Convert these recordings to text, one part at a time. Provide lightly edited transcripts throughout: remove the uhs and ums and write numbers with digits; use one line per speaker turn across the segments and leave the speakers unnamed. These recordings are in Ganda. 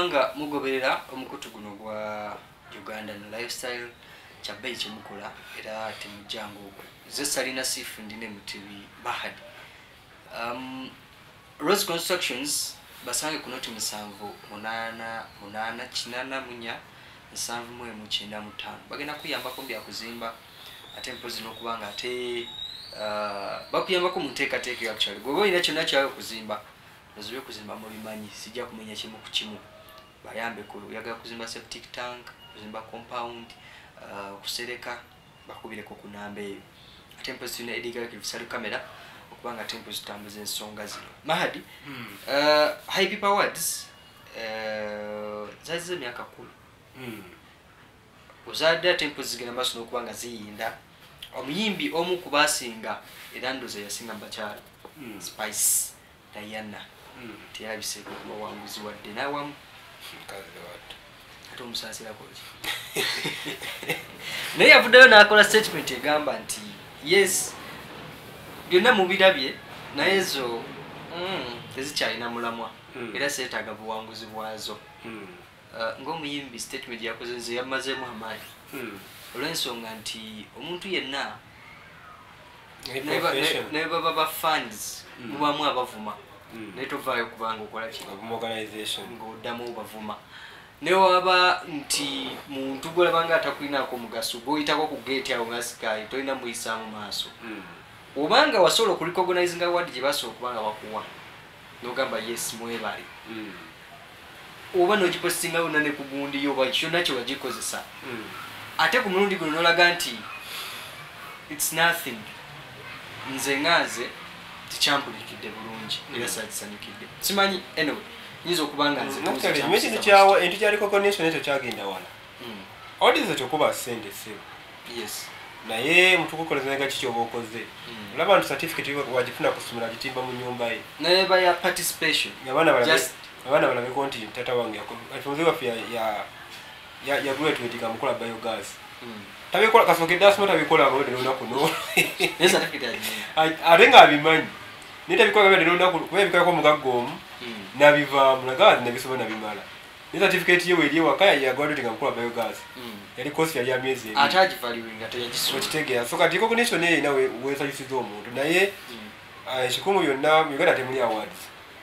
kubanga mugoberera omukutu guno gwa Uganda lifestyle kyabeyi kyemukola era temujjangu ze Salina Sifu ndine Mutebi Bahad. Rose Constructions basange ku noti 788 bagenda kuyambako bya kuzimba ate mpozi n'okubanga ate bakuyambako mu nteekateeka actually gwe olina kyonna kyawe okuzimba ozibe kuzimba mu bimanyi sijja kumenya kimu ku kimu bayambe ku yagala kuzimba septic tank kuzimba compound kusereka bakubireko ku namba eyo ate mpozi ne ediga kisalu kamera okubanga tempo zitambuza ensonga zino Mahadi High People Awards zazize myaka 10 uzadde tempo zigenda baso n'okubanga ziyinda omuyimbi omu kubasinga era ndoze yasinga bakyala Spice Diana tiyabise kuba wanguzi wadde nawamu ate omusasira koji naye yavuddeyo n'akola statement egamba nti yes byonna mubirabye naye zo tezikyalina mulamwa era seetaaga buwanguzi bwazo ng'omuyimbi statement yakoze nze yamazeemu amaanyi olw'ensonga nti omuntu yenna naye baba ba fans mubaamu abavuma naye tovaayo kubanga okola ng'oddamu bavuma naye waba nti muntu gwolabanga atakulinaako mugaso gw'oyitako ku geeti awo ngasikayi tolina muyisaamu maaso obanga wasobola okurecognizinga award gye basobola okubanga bakuwa n'ogamba yes mwebale oba n'ogipostinga wonna ne ku gundi yo oba kyonna kye wagikozesa ate ku mulundi guno n'olaga nti it's nothing nze nganze tikyampulikidde bulungi era saagisanyukidde simanyi anyway nyinza okubanga nze
ekintu kyawa entu kya recognition ekyo kyagenda wala audience kyokuba sente sebo
yes
naye mutukukolezanga kiki oba okoze olaba nti certificate wagifuna kusomera gitimba mu nyumba ye
naye baya participation
abana balabeko nti tata wange atuze waffe ya graduate kamukola biogas tabikola kasokedde asoma tabikola ngo ddeno nako no ate nga abimanyi naye tabikola nga ddeno nako kuba ebikolako omugagga omu nabivaamu nagazi nabisoma nabimala ne certificate ye weeri ewaka ya graduate kamukola biogas yali kosi yali amyezi
ate agivaluinga teyagisoma
okitegeera so kati recognition eyo nawe weesayusiza omuntu naye ekikumu byonna Uganda temuli awards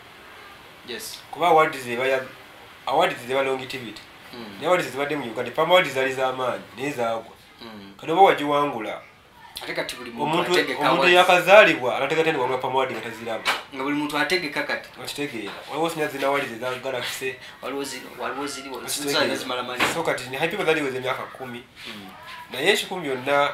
yes
kuba awards zeba longevity ne awards zibadde mu Uganda pama awards zali z'amaanyi naye zaagwa kati oba wagiwangula
ate kati buli
omuntu yakazaalibwa alategate ne wangula pama awards nga taziraba
nga buli muntu ategeka kati
okitegeera waliwo sinya zina awards za Galaxy
waliwo ziri zimala mani
so kati ni High People zaliweza emyaka 10 naye ekikumi byonna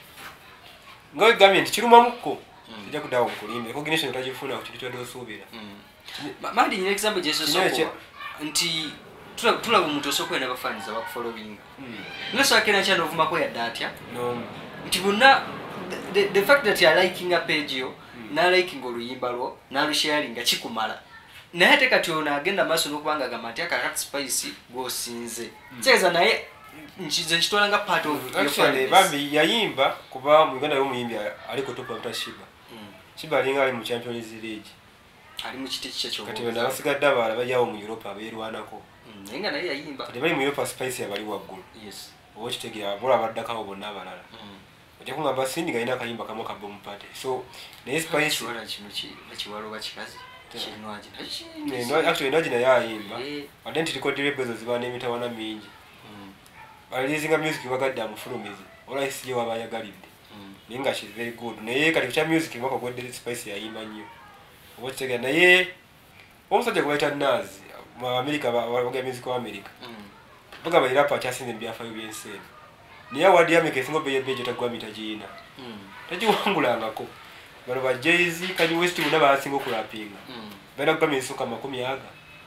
nga wegambye nti kirumamuko kijja kuddawo mukulimbe recognition otagifuna ku kintu kyodde osuubira
Mahadi nyina example gyesosokuba nti tulaba omuntu osooka ena bafaaniza bakufollowinga nosakera nkyana ovumako yadde atya nti bonna the fact that liking a page yo naliking oluyimba lwo nalusharinga kikumala naye ate kati ono agenda maaso n'okubanga agamba nti akakati Spice gwosinze kyeza naye nze nkitwalanga part of
actually bambi yayimba kuba mu Uganda y'omuyimbi aliko top of Shiba Shiba alinga ali mu Champions League
ali mu kiti kye
kati bano abasigadde abalala bajyawo mu Europe abeerwanako
nenga naye yayimba
kati bali mu Europe Spice yabali waggulu
yes
oba kitegeera bola baddakawo bonna abalala ojja kungamba Cindy galina akayimba kamu ka Bomb Party so naye Spice
wala kino kiwaloba kikazi kinwaji
actually naji naye ayimba wadde nti record labels ziba n'emitawana mingi balizinga music bagadde amufulumizi olaisi ye wabayagalidde naye nga she's very good naye kati kya music mwaka gwedde Spice yayimba nnyo oba kitegeera naye omusajja gwe bayita Nas mu America baga music wa America bagamba era pa kyasinze byafaayo byenseeno naye awadi ya America esinga beje tagwa mita jiina tagiwangulangako bano ba Jay-Z Kanye West bonna baasinga okulapinga balina kugamba ensooka 100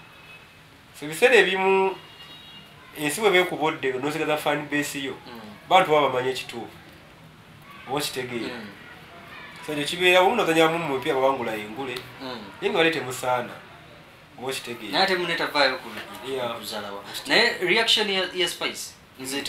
so ebiseera ebimu ensi bwe beekubodde n'osigaza fan base yo bantu baba bamanyi ekituufu oba kitegeera so ekyo kibeera omuntu azanyamu mu mupira bawangula engule naye nga bale temusaana oba kitegeera
naye temunetavaayo kuzalawa naye reaction ya Spice nze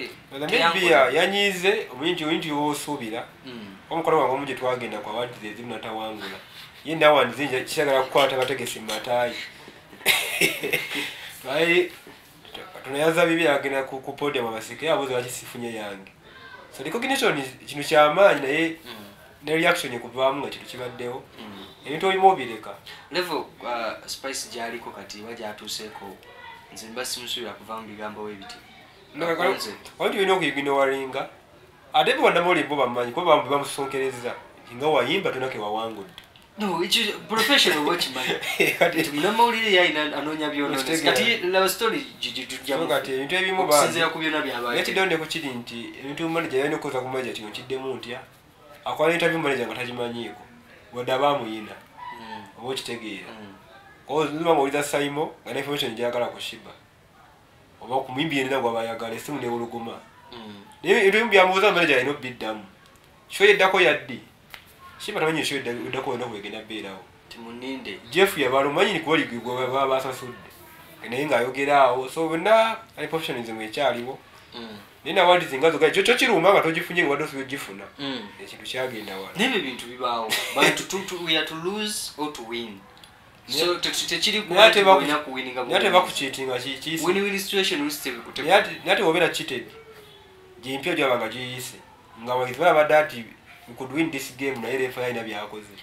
yanyiize omuyinti woosuubira omukono wange omu gye twagenda ku awards ezimu natawangula ye nawandi zinja kisagala kukwata bategesi mu mataayi Ai tunayaza bibi agenda ku podium abasike abuze bakisifunye yange. So recognition kintu kyamaanyi naye ne reaction ekuvaamu nga kintu kibaddewo. Ebintu ebimobireka.
Level Spice jaliko kati waje atuseeko. Nze mbasimusubira kuvaamu bigambo webiti.
Wali bino okuyigino walinga. Ate bwanda moli bo bamanyi ko bambi bamusonkereza. Inga wayimba tunake wawangudde.
No, it's a professional watch man. Kati mnamawulire yaina anonya byono. Kati love story jijujjamu.
Kati ebintu ebimu ba.
Sinzira ku byona byabaye.
Yati donde ku kiri nti ebintu manager yalina okuza ku manager kino kiddemu ntya. Akwala interview manager nga tagimanyiiko. Wadde abamuyina. Oba okitegeera. Ko zuma ng'oliza Saimo nga information gyagala kushiba. Oba kumwimbi yenna gwabayagala essimu n'ewuluguma. Naye ebintu byamubuuza manager yalina obbiddamu. Kyo yeddako yaddi. Shiba tamanyi show edako ndo kwegenda beerawo.
Timuninde.
Jeff yabalumanyi nikoli gwe baba sasudde. Naye nga ayogeraawo so bonna ali professionalism ekyaliwo. Nina wadi zingazo ga kyo kiruma nga togifunye wadde osuye gifuna. Ekintu kyagenda wala.
Nebe bintu bibaawo. Bantu we are to lose or to win. So tekiri kuwina kuwininga.
Yate bakucheatinga kiki.
Win situation usite bikuteku.
Yate obera cheated. Jimpyo gyabanga giyise. Nga wagizibala badati we could win this game na ile fire ina byakoze.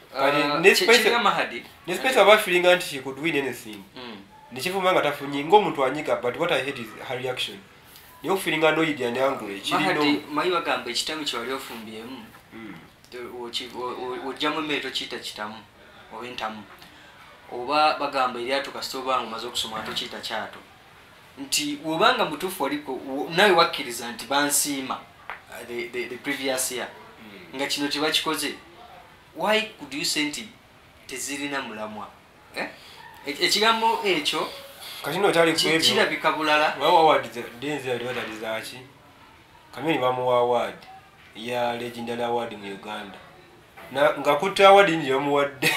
Nespesa about feeling anti she could win anything. Nichifuma nga tafunyi ngo muntu anyika but what I hate is her reaction. Niyo feeling annoyed and angry.
Mahadi mayiwa gambe kitamu kyali ofumbyemu. Ojjamu meto kita kitamu owentamu. Oba bagamba eri atu kastoba ngo mazo kusoma to kita kyato. Nti wobanga mutufu aliko nawe wakkiriza nti bansiima the previous year. Nga kino tebakikoze. Why could you say nti tezirina mulamwa? Ekigambo ekyo
kashino tali kwebyo
kirabika bulala.
Wawa award denze aliwata dizachi. Kameni bamu award ya legendary award mu Uganda. Na ngakuta award nje muwadde.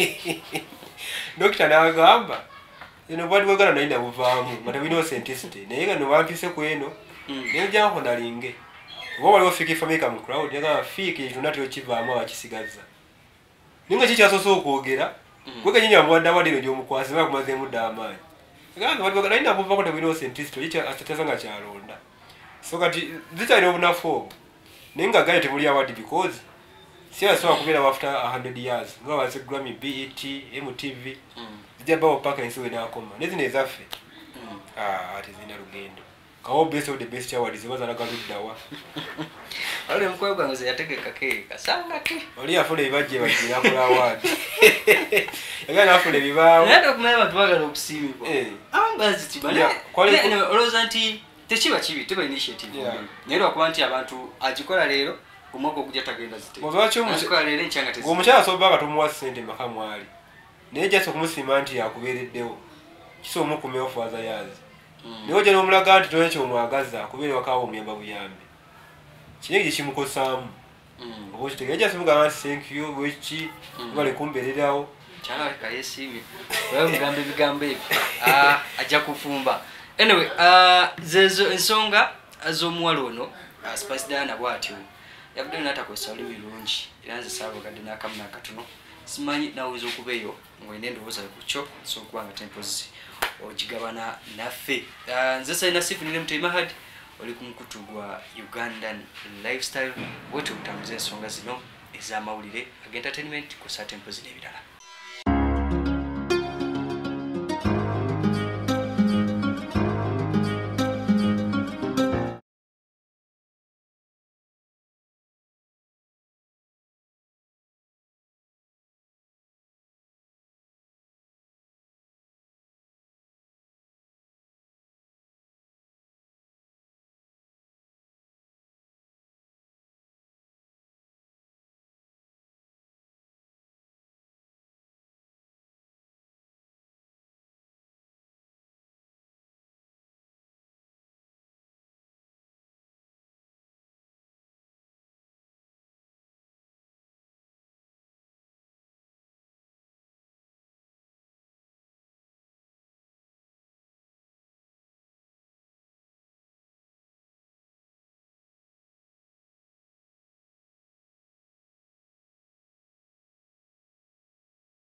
Dr. Nagamba eno bwali wegana nainda buvaamu matabino scientist naye nga no bampise ku eno ne jango nalinge. Wali ofiki famika mu crowd yaga fiki tunati okivaamu abakisigaza. Ninga kikyasoso okwogera kwega nyinya mwanda wadde ndio mukwasi ba kumaze mudda amaanyi. Ganga wali wagala ina buva ko tabino scientist yicha atatazanga kyalonda. So kati zitali obunafu. Ninga gaye tebuli award because siya so akubira after 100 years. Ngo was Grammy, BET, MTV. Zijaba paka insiwe na akoma. Nezi nezafe. Ati zina rugendo. Kawo best of the best award zibaza nagaluddawa.
Ale mkwe bwanze yategeka keka sanga ti.
Oli afule bibaje bagira kola award. Yagana afule bibaawo.
Nado kumaya bantu bagala okusimi ko. Ambazi tibale. Kwali olozanti tekiba kibi teba initiative. Nero akuba nti abantu agikola lero kumoko kujja tagenda zite.
Mozwacho
omusikola lero enchanga tezi.
Omukyala sobaga tumuwa sente makamu ali. Naye jaso kumusima nti yakubereddewo. Kiso omukume ofu azayazi. Niwo jeno omulaga nti toyecho omwagaza kubere wakawo omuyamba buyambe. Kinegi kimukosaamu. Obo kitegeja simuga thank you wechi bale kumbererawo.
Cyangwa kayesimi. Wewe mugambe bigambe. Ajja kufumba. Anyway, zezo ensonga azomuwalo ono Spice Diana bwatyo. Yabudde nata kwesali milungi. Iranze sabo kadina kamna katuno. Simanyi nawe okubeyo ngwende ndoboza kucho so kwanga temples okigabana naffe. Nze sayina sifu nile mutema had oli kumukutugwa Ugandan lifestyle wote utambuze ensonga zino ez'amawulire entertainment ku sa temples n'ebirala.